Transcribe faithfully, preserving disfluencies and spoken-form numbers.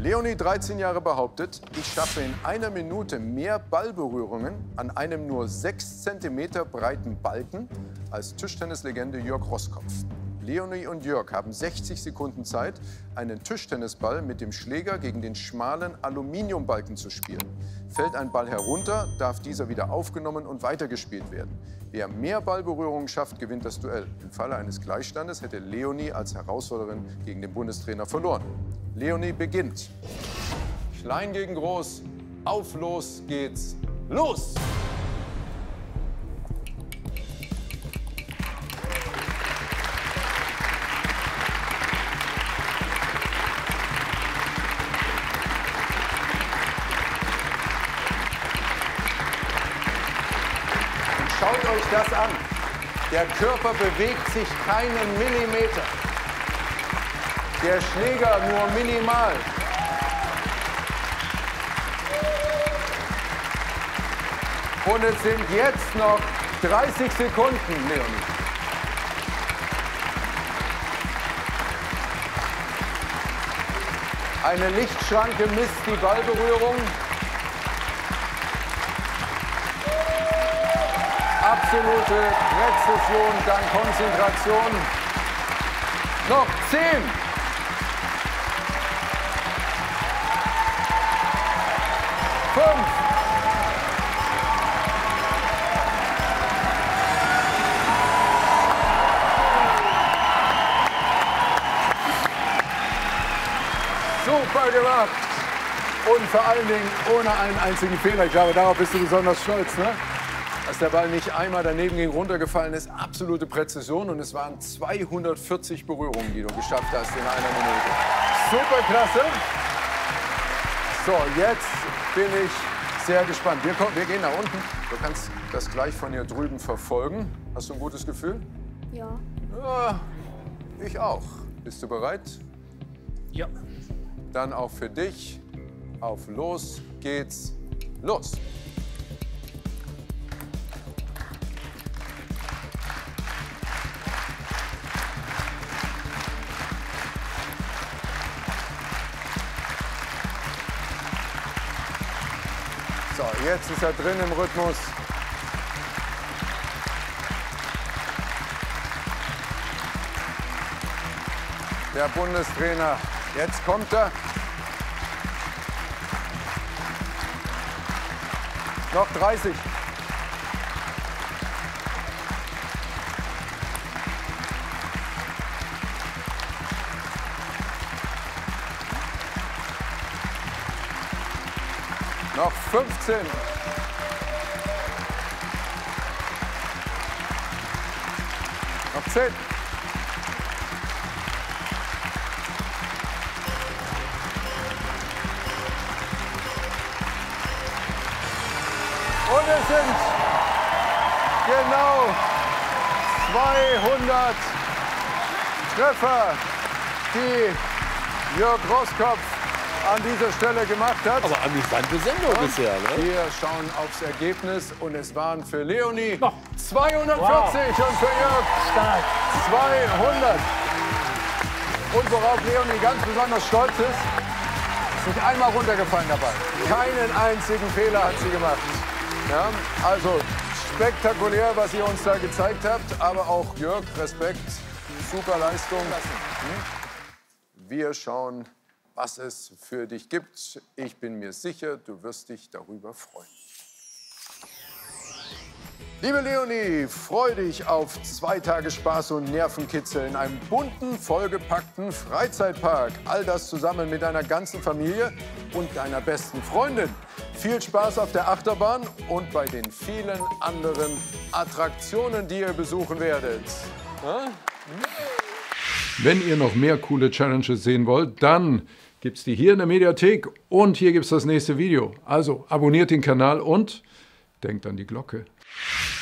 Leonie, dreizehn Jahre, behauptet, ich schaffe in einer Minute mehr Ballberührungen an einem nur sechs Zentimeter breiten Balken als Tischtennislegende Jörg Roßkopf. Leonie und Jörg haben sechzig Sekunden Zeit, einen Tischtennisball mit dem Schläger gegen den schmalen Aluminiumbalken zu spielen. Fällt ein Ball herunter, darf dieser wieder aufgenommen und weitergespielt werden. Wer mehr Ballberührungen schafft, gewinnt das Duell. Im Falle eines Gleichstandes hätte Leonie als Herausforderin gegen den Bundestrainer verloren. Leonie beginnt. Klein gegen groß. Auf, los geht's. Los! Schaut euch das an. Der Körper bewegt sich keinen Millimeter. Der Schläger nur minimal. Und es sind jetzt noch dreißig Sekunden, Leonie. Eine Lichtschranke misst die Ballberührung. Absolute Präzision, dank Konzentration. Noch zehn. Fünf. Super gemacht. Und vor allen Dingen ohne einen einzigen Fehler. Ich glaube, darauf bist du besonders stolz, ne? Dass der Ball nicht einmal daneben ging, runtergefallen ist. Absolute Präzision. Und es waren zweihundertvierzig Berührungen, die du geschafft hast in einer Minute. Super klasse. So, jetzt bin ich sehr gespannt. Wir, kommen, wir gehen nach unten. Du kannst das gleich von hier drüben verfolgen. Hast du ein gutes Gefühl? Ja. Ja, ich auch. Bist du bereit? Ja. Dann auch für dich. Auf los geht's. Los! So, jetzt ist er drin im Rhythmus. Der Bundestrainer, jetzt kommt er. Noch dreißig. Noch fünfzehn. Noch zehn. Und es sind genau zweihundert Treffer, die Jörg Roßkopf an dieser Stelle gemacht hat. Aber amüsante Sendung und bisher, ne? Wir schauen aufs Ergebnis und es waren für Leonie noch zweihundertvierzig wow. Und für Jörg stark zweihundert. Und worauf Leonie ganz besonders stolz ist, ist nicht einmal runtergefallen dabei. Keinen einzigen Fehler hat sie gemacht. Ja, also spektakulär, was ihr uns da gezeigt habt, aber auch Jörg, Respekt, super Leistung. Wir schauen, was es für dich gibt. Ich bin mir sicher, du wirst dich darüber freuen. Liebe Leonie, freu dich auf zwei Tage Spaß und Nervenkitzel in einem bunten, vollgepackten Freizeitpark. All das zusammen mit deiner ganzen Familie und deiner besten Freundin. Viel Spaß auf der Achterbahn und bei den vielen anderen Attraktionen, die ihr besuchen werdet. Ja? Wenn ihr noch mehr coole Challenges sehen wollt, dann gibt es die hier in der Mediathek und hier gibt es das nächste Video. Also abonniert den Kanal und denkt an die Glocke.